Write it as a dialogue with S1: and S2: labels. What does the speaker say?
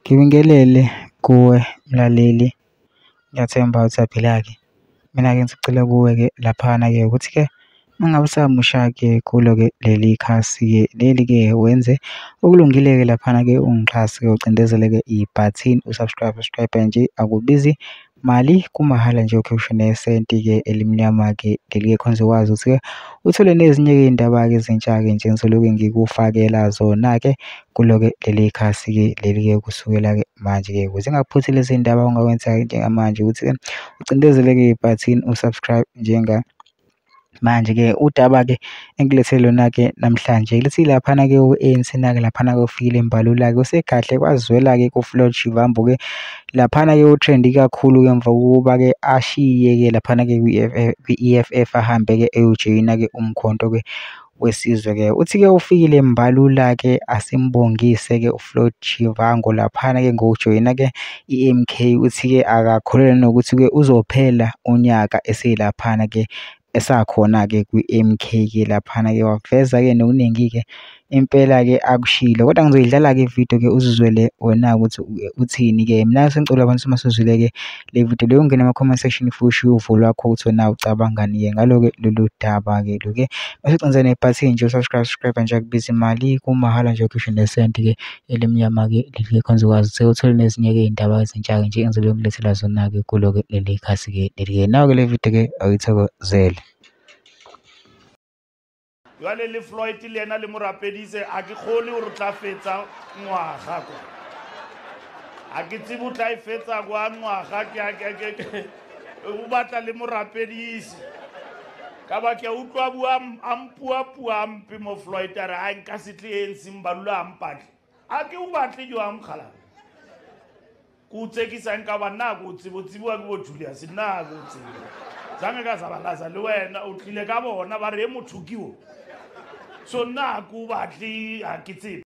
S1: Ngibingelele kuwe mlaleli, ngiyathemba usaphila-ke. Mina-ke ngisacela kuwe-ke laphana-ke ukuthi-ke uma ngabe usamusha-ke kulo-ke leli khasi-ke leli-ke wenze okulungile-ke laphana-ke ungixhase-ke ucindezele-ke ibhathini usubscribe nje, akubizi mali, kumahhala nje ukhipha nesenti-ke elimnyama-ke leli-ke khona ukwazi ukuthi-ke uthole nezinye-ke iy'ndaba-ke ezintsha-ke nje engizoloku ngikufakela zona-ke kulo-ke leli khasi-ke leli-ke kusukela-ke manje-ke ukuze ungaphuthi lezi ndaba ongakwenza-ke njengamanje ukuthi-ke ucindezele-ke ibhathini usubscribe manje-ke udaba-ke engilethele lona-ke namhlanje lithi laphana-ke u-ANC na-ke laphana-ke ufikile Mbalula-ke usekahle kwazwela-ke ku-Floyd Shivambu-ke laphana-ke uthrendi kakhulu-ke emva kokuba-ke ashiye-ke laphana-ke kwi-EFF ahambe-ke eyojoyina-ke umkhonto-ke wesizwe-ke. Uthi-ke ufikile Mbalula-ke asimbongise-ke uFloyd Shivambu laphana-ke ngokujoyina-ke i-MK. Uthi-ke akakholelwa nokuthi-ke uzophela unyaka eselaphana-ke esakhona-ke kwi-MK-ke laphana-ke waveza-ke nokuningi-ke impela-ke akushilo, kodwa ngizoyidlala-ke ividiyo-ke uzizwele wena ukuthi uthini-ke. Mina sengicela abantu uma sezwile-ke le video leyo ungene ama-comment section futhi ushiye uvo lwakho ukuthi wena ucabangani-ke ngalo-ke lolu daba-ke lo-ke. Bese ucindezela nebhathini nje usubscribe nje akubizi imali, kumahhala nje ukhishwe nesenti-ke elimnyama-ke leli-ke khona uzokwazi ukuthi uthole nezinye-ke iy'ndaba ezintsha-ke nje engizobe ngilethela zona-ke kulo-ke leli khasi-ke leli-ke. Nayo-ke le video-ke awuyithokozele.
S2: Jwale le Floyd le yena le mo rapeditse a ke kgone hore tla fetsa ngwaga kwa a ke tsebe o tla e fetsa kwa ngwaga ke o batla le mo rapedise ka ba ke utlwa bua ampua mpe mo Floyd a re a nka se tle ANC Mbalula a mpatle a ke o batle jo a mkhala ku tsekisa nka ba nna go tsebotsebiwa ke bo Julius nna go tsebe zange ka zabalaza le wena o tlile ka bona ba re motho kiwo so nna ku batle a ke tsebe